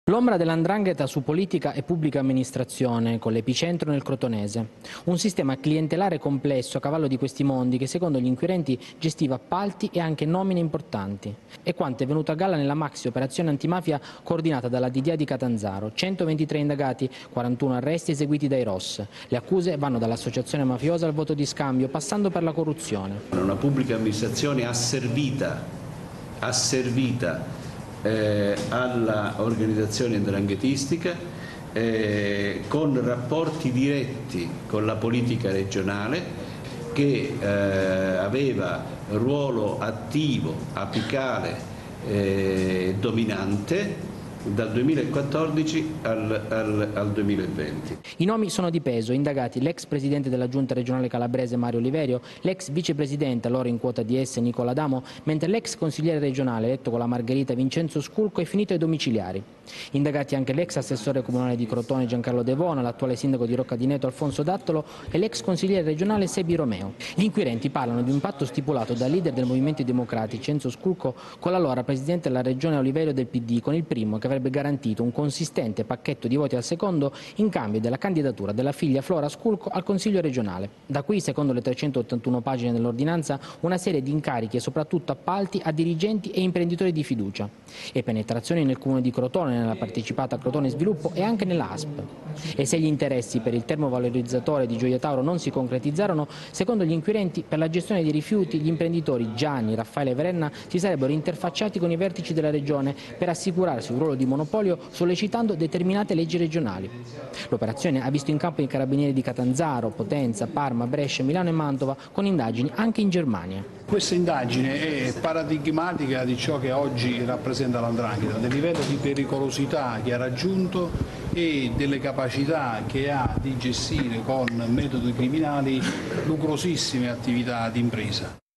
L'ombra dell''ndrangheta su politica e pubblica amministrazione, con l'epicentro nel Crotonese. Un sistema clientelare complesso a cavallo di questi mondi che secondo gli inquirenti gestiva appalti e anche nomine importanti. E quanto è venuto a galla nella maxi operazione antimafia coordinata dalla DDA di Catanzaro. 123 indagati, 41 arresti eseguiti dai ROS. Le accuse vanno dall'associazione mafiosa al voto di scambio, passando per la corruzione. Una pubblica amministrazione asservita alla organizzazione 'ndranghetistica con rapporti diretti con la politica regionale che aveva ruolo attivo, apicale, dominante dal 2014 al 2020. I nomi sono di peso, indagati l'ex presidente della giunta regionale calabrese Mario Oliverio, l'ex vicepresidente, allora in quota DS Nicola Adamo, mentre l'ex consigliere regionale eletto con la Margherita Vincenzo Sculco è finito ai domiciliari. Indagati anche l'ex assessore comunale di Crotone Giancarlo Devona, l'attuale sindaco di Rocca di Neto Alfonso Dattolo e l'ex consigliere regionale Sebi Romeo. Gli inquirenti parlano di un patto stipulato dal leader del Movimento Democratici Enzo Sculco con l'allora presidente della regione Oliverio del PD, con il primo che avrebbe garantito un consistente pacchetto di voti al secondo in cambio della candidatura della figlia Flora Sculco al Consiglio regionale. Da qui, secondo le 381 pagine dell'ordinanza, una serie di incarichi e soprattutto appalti a dirigenti e imprenditori di fiducia. E penetrazioni nel comune di Crotone, nella partecipata Crotone Sviluppo e anche nella ASP. E se gli interessi per il termovalorizzatore di Gioia Tauro non si concretizzarono, secondo gli inquirenti, per la gestione dei rifiuti gli imprenditori Gianni, Raffaele e Verenna si sarebbero interfacciati con i vertici della regione per assicurarsi un ruolo di monopolio sollecitando determinate leggi regionali. L'operazione ha visto in campo i carabinieri di Catanzaro, Potenza, Parma, Brescia, Milano e Mantova, con indagini anche in Germania. Questa indagine è paradigmatica di ciò che oggi rappresenta l''ndrangheta, del livello di pericolosità che ha raggiunto e delle capacità che ha di gestire con metodi criminali lucrosissime attività di impresa.